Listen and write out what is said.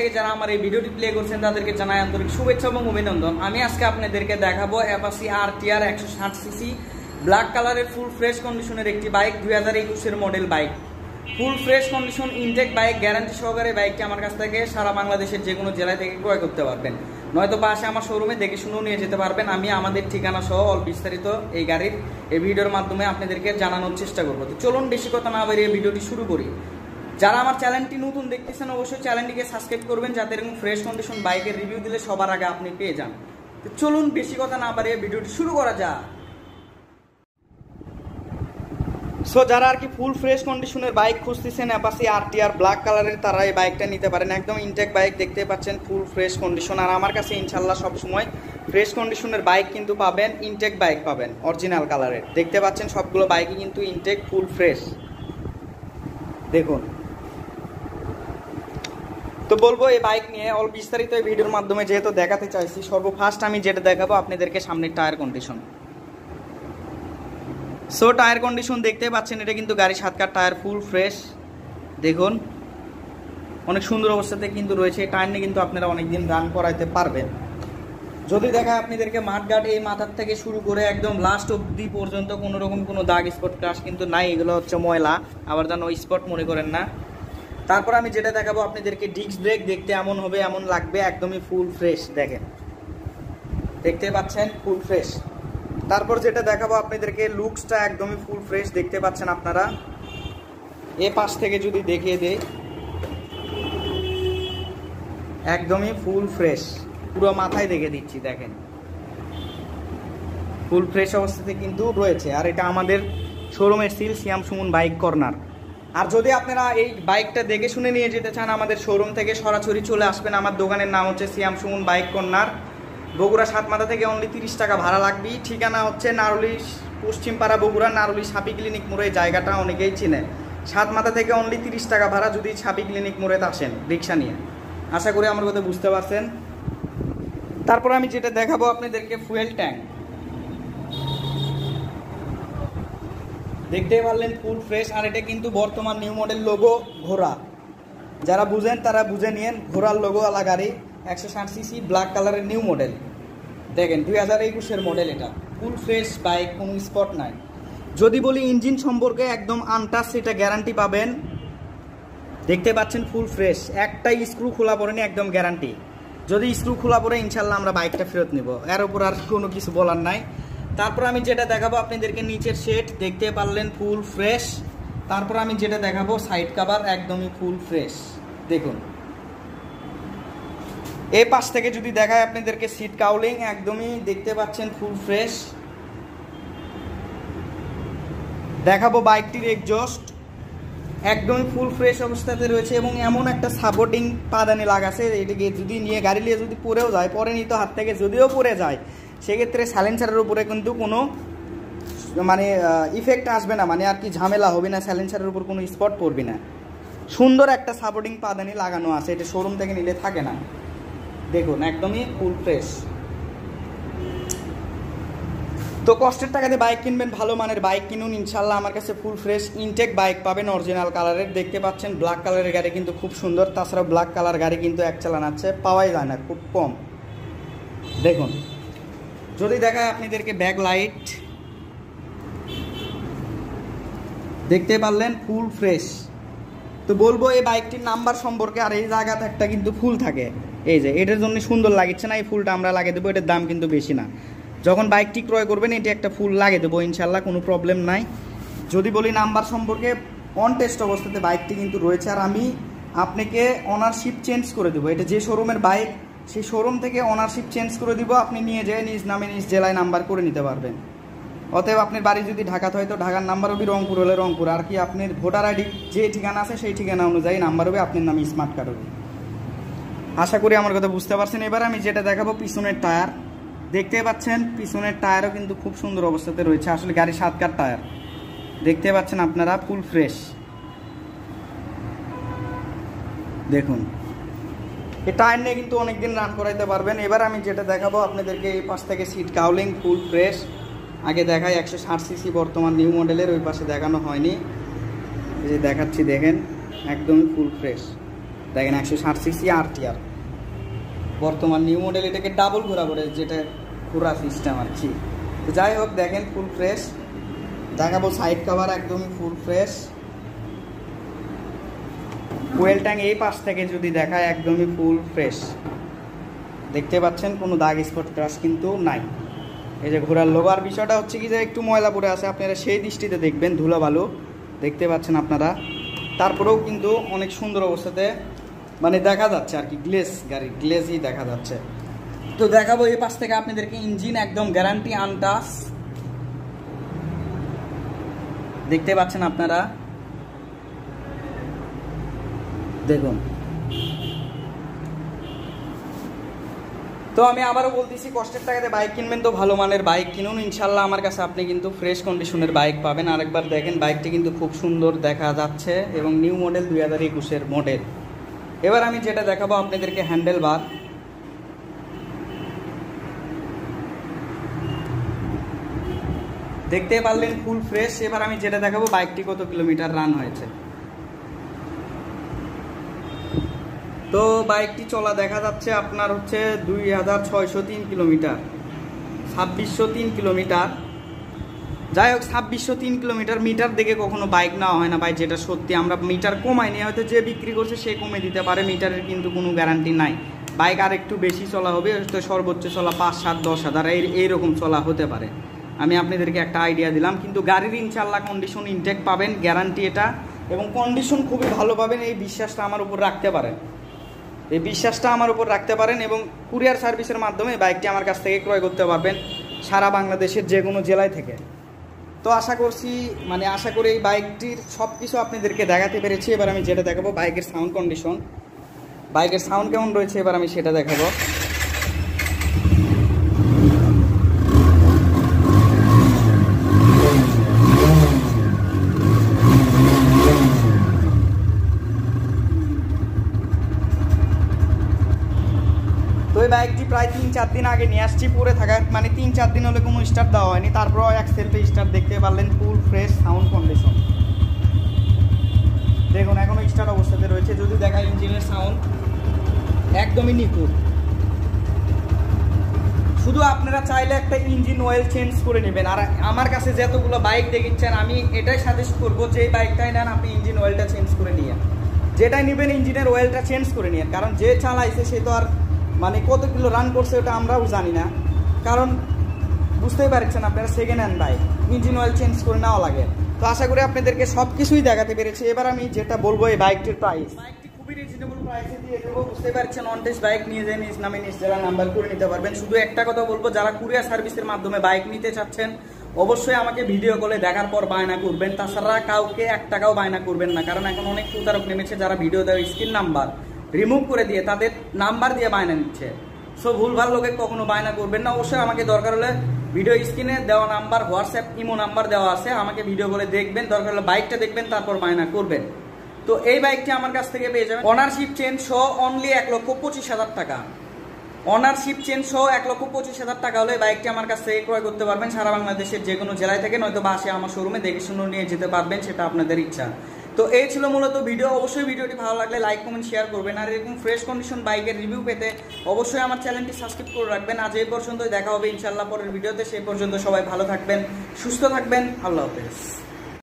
থেকে যারা আমার এই ভিডিওটি প্লে করছেন তাদেরকে জানাই আন্তরিক শুভেচ্ছা এবং অভিনন্দন। আমি আজকে আপনাদেরকে দেখাবো Apache.RTR.160cc ব্ল্যাক কালারের ফুল ফ্রেশ কন্ডিশনের একটি বাইক, 2021-এর model bike. Full fresh condition intake bike, guarantee সহকারে বাইকটি আমার কাছ থেকে সারা বাংলাদেশের যে কোনো জেলায় থেকে ক্রয় করতে পারবেন, নয়তো পাশে আমার শোরুমে দেখে শুনেও নিয়ে যেতে পারবেন। আমি আমাদের ঠিকানা সহ অল বিস্তারিত এই গাড়ির এই ভিডিওর মাধ্যমে আপনাদেরকে জানানোর চেষ্টা করবো। তো চলুন বেশি কথা না বাড়িয়ে ভিডিওটি শুরু করি। যারা আমার চ্যানেলটি নতুন দেখতেছেন অবশ্যই চ্যানেলটিকে সাবস্ক্রাইব করবেন, যাতে এরকম ফ্রেশ কন্ডিশন বাইকের রিভিউ দিলে সবার আগে আপনি পেয়ে যান। তো চলুন বেশি কথা না বাড়িয়ে ভিডিওটি শুরু করা যাক। সো যারা আর কি ফুল ফ্রেশ কন্ডিশনের বাইক খুঁজতেছেন Apache.RTR ব্ল্যাক কালারের, তারা এই বাইকটা নিতে পারেন। একদম ইনটেক বাইক, দেখতে পাচ্ছেন ফুল ফ্রেশ কন্ডিশন। আর আমার কাছে ইনশাল্লাহ সবসময় ফ্রেশ কন্ডিশনের বাইক কিন্তু পাবেন, ইনটেক বাইক পাবেন অরিজিনাল কালারের। দেখতে পাচ্ছেন সবগুলো বাইকই কিন্তু ইনটেক ফুল ফ্রেশ। দেখুন, তো বলবো এই বাইক নিয়ে অল বিস্তারিত এই ভিডিওর মাধ্যমে যেহেতু দেখাতে চাইছি, সর্বফার্স্ট আমি যেটা দেখাবো আপনাদেরকে সামনের tyre condition. So tyre condition দেখতে পাচ্ছেন, এটা কিন্তু গাড়ি 7 কাঠ টায়ার, ফুল ফ্রেশ। দেখুন অনেক সুন্দর অবস্থাতে কিন্তু রয়েছে। এই টায়ার নিয়ে কিন্তু আপনারা অনেকদিন রান করাইতে পারবেন। যদি দেখায় আপনাদেরকে মাঠঘাট, এই মাথার থেকে শুরু করে একদম লাস্ট অবধি পর্যন্ত কোনো রকম কোনো দাগ স্পট ক্রাশ কিন্তু নাই। এগুলো হচ্ছে ময়লা, আবার যেন স্পট মনে করেন না। তারপর আমি যেটা দেখাবো আপনাদেরকে, ডিস্ক ব্রেক দেখতে এমন হবে, এমন লাগবে, একদমই ফুল ফ্রেশ। দেখেন, দেখতে পাচ্ছেন ফুল ফ্রেশ। তারপর যেটা দেখাবো আপনাদেরকে, লুকসটা একদমই ফুল ফ্রেশ দেখতে পাচ্ছেন আপনারা। এ পাশ থেকে যদি দেখিয়ে দেই, একদমই ফুল ফ্রেশ, পুরো মাথায় দেখে দিচ্ছি। দেখেন ফুল ফ্রেশ অবস্থাতে কিন্তু রয়েছে। আর এটা আমাদের শোরুমের seal, Siam Sumon bike corner. আর যদি আপনারা এই বাইকটা দেখে শুনে নিয়ে যেতে চান, আমাদের শোরুম থেকে সরাসরি চলে আসবেন। আমার দোকানের নাম হচ্ছে সিয়াম সুমন বাইক কর্নার, বগুড়া 7 মাথা থেকে অনলি 30 টাকা ভাড়া লাগবে। ঠিকানা হচ্ছে নারুলি, পশ্চিমপাড়া, বগুড়া নারুলি সাপি ক্লিনিক মোড়ে। জায়গাটা অনেকেই চিনে। 7 মাথা থেকে অনলি 30 টাকা ভাড়া যদি সাপি ক্লিনিক মোড়ে আসেন রিক্সা নিয়ে। আশা করি আমার কথা বুঝতে পারছেন। তারপর আমি যেটা দেখাবো আপনাদেরকে, ফুয়েল ট্যাঙ্ক দেখতে পারলেন ফুল ফ্রেশ। আর এটা কিন্তু বর্তমান নিউ মডেল লোগো ঘোড়া, যারা বুঝেন তারা বুঝে নিয়েন। ঘোড়ার লোগোওয়ালা গাড়ি, 160cc ব্ল্যাক কালারের নিউ মডেল। দেখেন 2021-এর মডেল। এটা ফুল ফ্রেশ বাইক, কোনো স্পট নাই। যদি বলি ইঞ্জিন সম্পর্কে, একদম আনটাচ, এটা গ্যারান্টি পাবেন। দেখতে পাচ্ছেন ফুল ফ্রেশ, একটা স্ক্রু খোলা পড়েনি, একদম গ্যারান্টি। যদি স্ক্রু খোলা পড়ে ইনশাল্লাহ আমরা বাইকটা ফেরত নিব, এর উপর আর কোনো কিছু বলার নাই। তারপর আমি যেটা দেখাবো আপনাদেরকে, নিচের সেট দেখতে পারলেন ফুল ফ্রেশ। তারপর আমি যেটা দেখাবো, সাইড কভার একদমই ফুল ফ্রেশ। দেখুন এই পাশ থেকে যদি দেখায় আপনাদেরকে, সিট কাউলিং একদমই দেখতে পাচ্ছেন ফুল ফ্রেশ। দেখাবো বাইকটির এক্সজস্ট, একদমই ফুল ফ্রেশ অবস্থাতে রয়েছে। এবং এমন একটা সাপোর্টিং পাদানি লাগাছে, এটাকে যদি নিয়ে গাড়ি নিয়ে যদি পড়েও যায়, পরে নিত হাত থেকে যদিও পড়ে যায়, সেক্ষেত্রে সাইলেন্সারের উপরে কিন্তু কোনো মানে ইফেক্ট আসবে না, মানে আর কি ঝামেলা হবে না, সাইলেন্সারের উপর কোনো স্পট পড়বে না। সুন্দর একটা সাপোর্টিং পাদানি লাগানো আছে, এটা শোরুম থেকে নিলে থাকে না। দেখুন একদমই ফুল ফ্রেশ। তো কষ্টের টাকাতে বাইক কিনবেন, ভালো মানের বাইক কিনুন, ইনশাল্লাহ আমার কাছে ফুল ফ্রেশ ইনটেক বাইক পাবেন অরিজিনাল কালারের। দেখতে পাচ্ছেন ব্ল্যাক কালারের গাড়ি কিন্তু খুব সুন্দর। তাছাড়া ব্ল্যাক কালার গাড়ি কিন্তু এক চালান আছে, পাওয়াই যায় না, খুব কম। দেখুন যদি দেখায় আপনাদেরকে, ব্যাক লাইট দেখতে পারলেন ফুল ফ্রেশ। তো বলবো এই বাইকটির নাম্বার সম্পর্কে। আর এই জায়গাতে একটা কিন্তু ফুল থাকে, এই যে এটার জন্য সুন্দর লাগছে না, এই ফুলটা আমরা লাগিয়ে দেবো। এটার দাম কিন্তু বেশি না। যখন বাইকটি ক্রয় করবেন এটি একটা ফুল লাগিয়ে দেবো ইনশাল্লাহ, কোনো প্রবলেম নাই। যদি বলি নাম্বার সম্পর্কে, অন টেস্ট অবস্থাতে বাইকটি কিন্তু রয়েছে। আর আমি আপনাকে অনারশিপ চেঞ্জ করে দেবো। এটা যে শোরুমের বাইক, সেই শোরুম থেকে অনারশিপ চেঞ্জ করে দিব। আপনি নিয়ে যেয়ে নিজ নামে নিজ জেলায় নাম্বার করে নিতে পারবেন। অতএব আপনার বাড়ি যদি ঢাকাতে হয় তো ঢাকার নাম্বার হবে, রংপুর হলে রংপুর। আর কি আপনার ভোটার আইডি যে ঠিকানা আছে সেই ঠিকানা অনুযায়ী নাম্বার হবে, আপনার নামে স্মার্ট কার্ড হবে। আশা করি আমার কথা বুঝতে পারছেন। এবার আমি যেটা দেখাবো, পিছনের টায়ার দেখতে পাচ্ছেন, পিছনের টায়ারও কিন্তু খুব সুন্দর অবস্থাতে রয়েছে। আসলে গাড়ি 7 কাঠ টায়ার, দেখতে পাচ্ছেন আপনারা, ফুল ফ্রেশ। দেখুন এই টায়ার নিয়ে কিন্তু অনেকদিন রান করাইতে পারবেন। এবার আমি যেটা দেখাবো আপনাদেরকে, এই পাশ থেকে সিট কাউলিং ফুল ফ্রেশ। আগে দেখাই 160cc বর্তমান নিউ মডেলের, ওই পাশে দেখানো হয়নি, এই যে দেখাচ্ছি। দেখেন একদমই ফুল ফ্রেশ। দেখেন 160cc RTR, বর্তমান নিউ মডেল, এটাকে ডাবল ঘোরা বলে, যেটা ঘোরা সিস্টেম আর কি। তো যাই হোক দেখেন ফুল ফ্রেশ, দেখাবো সাইড কভার একদমই ফুল ফ্রেশ। ফুয়েল ট্যাঙ্ক এই পাশ থেকে যদি দেখায় একদমই ফুল ফ্রেশ, দেখতে পাচ্ছেন কোনো দাগ স্পট ক্রাশ কিন্তু নাই। এই যে ঘোরার লোগো, আর বিষয়টা হচ্ছে কি যে একটু ময়লা পড়ে আছে, আপনারা সেই দৃষ্টিতে দেখবেন, ধুলো বালু দেখতে পাচ্ছেন আপনারা, তারপরেও কিন্তু অনেক সুন্দর অবস্থাতে মানে দেখা যাচ্ছে আর কি, গ্লেজ, গাড়ির গ্লেজই দেখা যাচ্ছে। তো দেখাবো এই পাশ থেকে আপনাদেরকে ইঞ্জিন একদম গ্যারান্টি আনটাচ, দেখতে পাচ্ছেন আপনারা, দেখুন। তো আমি আবারও বলতেছি, কষ্টের টাকাতে বাইক কিনবেন তো ভালো মানের বাইক কিনুন, ইনশাল্লাহ আমার কাছে আপনি কিন্তু ফ্রেশ কন্ডিশনের বাইক পাবেন। আরেকবার দেখেন বাইকটি কিন্তু খুব সুন্দর দেখা যাচ্ছে এবং নিউ মডেল 2021-এর মডেল। এবার আমি যেটা দেখাবো আপনাদেরকে হ্যান্ডেল বার, দেখতে পারলেন ফুল ফ্রেশ। এবার আমি যেটা দেখাবো বাইকটি কত কিলোমিটার রান হয়েছে। তো বাইকটি চলা দেখা যাচ্ছে আপনার হচ্ছে 2603 কিলোমিটার, 2603 কিলোমিটার। যাই হোক 2603 কিলোমিটার, মিটার দেখে কখনো বাইক নেওয়া হয় না ভাই, যেটা সত্যি। আমরা মিটার কমাই নিয়ে হয়তো যে বিক্রি করছে সে কমে দিতে পারে, মিটারের কিন্তু কোনো গ্যারান্টি নাই। বাইক আর একটু বেশি চলা হবে, তো সর্বোচ্চ চলা 5, 7, 10 হাজার এইরকম চলা হতে পারে। আমি আপনাদেরকে একটা আইডিয়া দিলাম, কিন্তু গাড়ির ইনশাল্লাহ কন্ডিশন ইনটেক পাবেন, গ্যারান্টি এটা, এবং কন্ডিশন খুবই ভালো পাবেন। এই বিশ্বাসটা আমার উপর রাখতে পারেন, এই বিশ্বাসটা আমার উপর রাখতে পারেন, এবং কুরিয়ার সার্ভিসের মাধ্যমে বাইকটি আমার কাছ থেকে ক্রয় করতে পারবেন সারা বাংলাদেশের যে কোনো জেলায় থেকে। তো আশা করি এই বাইকটির সব কিছু আপনাদেরকে দেখাতে পেরেছি। এবার আমি যেটা দেখাবো বাইকের সাউন্ড কন্ডিশন, বাইকের সাউন্ড কেমন রয়েছে এবার আমি সেটা দেখাবো। তো এই বাইকটি প্রায় 3-4 দিন আগে নিয়ে আসছি, পরে থাকা মানে 3-4 দিন হলে কোনো স্টার্ট দেওয়া হয়নি, তারপরেও এক সেলফে স্টার্ট, দেখতে পারলেন ফুল ফ্রেশ সাউন্ড কন্ডিশন। দেখুন এখনো স্টার্ট অবস্থাতে রয়েছে। যদি দেখা ইঞ্জিনের সাউন্ড একদমই নিখুঁত। শুধু আপনারা চাইলে একটা ইঞ্জিন অয়েল চেঞ্জ করে নেবেন। আর আমার কাছে যতগুলো বাইক দেখিচ্ছেন আমি এটাই সাজেস্ট করবো, যে এই বাইকটাই নেন আপনি ইঞ্জিন অয়েলটা চেঞ্জ করে নিয়ে, যেটাই নেবেন ইঞ্জিনের অয়েলটা চেঞ্জ করে নিয়ে। কারণ যে চালাইছে সে তো আর মানে কত কিলো রান করছে ওটা আমরাও জানি না, কারণ বুঝতেই পারছেন আপনারা second hand bike, engine oil change করে নেওয়া লাগে। তো আশা করি আপনাদেরকে সব কিছুই দেখাতে পেরেছি। এবার আমি যেটা বলবো এই বাইকটির প্রাইস, বাইকটি খুবই রিজনেবল প্রাইসে দিয়ে দেবো, বুঝতে পারছেন। অন টেস্ট বাইক নিয়ে যায় নিজ নামে নিজ জেলা নাম্বার করে নিতে পারবেন। শুধু একটা কথা বলবো, যারা কুরিয়ার সার্ভিসের মাধ্যমে বাইক নিতে চাচ্ছেন অবশ্যই আমাকে ভিডিও কলে দেখার পর বায়না করবেন, তাছাড়া কাউকে 1 টাকাও বায়না করবেন না। কারণ এখন অনেক প্রতারক নেমেছে যারা ভিডিও দেওয়ার স্ক্রিন নাম্বার রিমুভ করে দিয়ে তাদের নাম্বার দিয়ে বায়না নিচ্ছে। সো ভুলভাল লোকে কখনো বায়না করবেন না। অবশ্যই আমাকে দরকার হলে ভিডিও স্ক্রিনে দেওয়া নাম্বার, হোয়াটসঅ্যাপ, ইমো নাম্বার দেওয়া আছে, আমাকে ভিডিও কলে দেখবেন, দরকার হলে বাইকটা দেখবেন, তারপর বায়না করবেন। তো এই বাইকটি আমার কাছ থেকে পেয়ে যাবেন অনারশিপ চেঞ্জ সহ অনলি 1,25,000 টাকা। অনারশিপ চেঞ্জ সহ 1,25,000 টাকা হলে বাইকটি আমার কাছ থেকে ক্রয় করতে পারবেন সারা বাংলাদেশের যে কোনো জেলায় থেকে, নয়তো বাসে আমার শোরুমে দেখে শুনে নিয়ে যেতে পারবেন, সেটা আপনাদের ইচ্ছা। তো এই ছিল মূলত ভিডিও। অবশ্যই ভিডিওটি ভালো লাগলে লাইক, কমেন্ট, শেয়ার করবেন। আর এরকম ফ্রেশ কন্ডিশন বাইকের রিভিউ পেতে অবশ্যই আমার চ্যানেলটি সাবস্ক্রাইব করে রাখবেন। আজ এই পর্যন্তই, দেখা হবে ইনশাল্লাহ পরের ভিডিওতে। সেই পর্যন্ত সবাই ভালো থাকবেন, সুস্থ থাকবেন, আল্লাহ হাফেজ।